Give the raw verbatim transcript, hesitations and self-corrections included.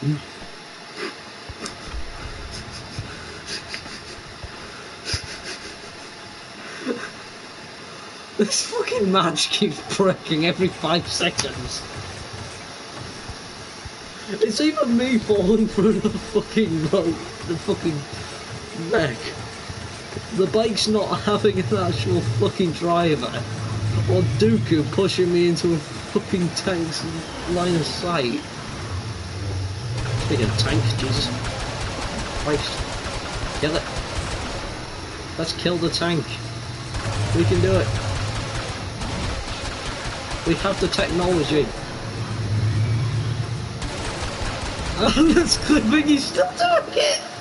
This fucking match keeps breaking every five seconds. It's even me falling through the fucking rope, the fucking wreck. The bike's not having an actual fucking driver. Or Dooku pushing me into a fucking tank's line of sight. Speaking of tank, Jesus Christ. Kill it. Let's kill the tank. We can do it. We have the technology. That's clipping, he's still doing it!